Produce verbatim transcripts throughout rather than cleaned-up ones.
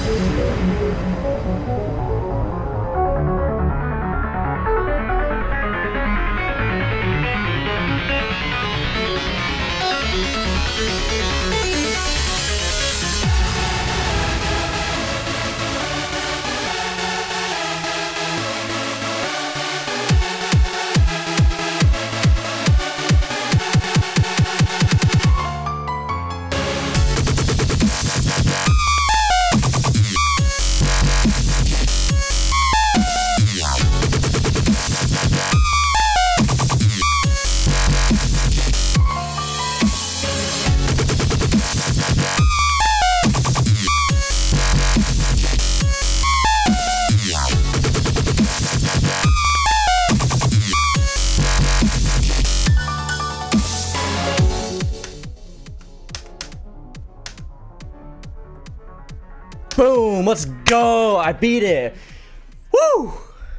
Boom, let's go. I beat it. Woo!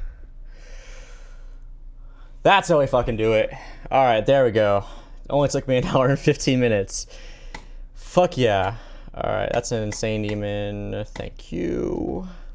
That's how we fucking do it. All right, there we go. Only took me an hour and fifteen minutes. Fuck yeah. All right, that's an insane demon. Thank you.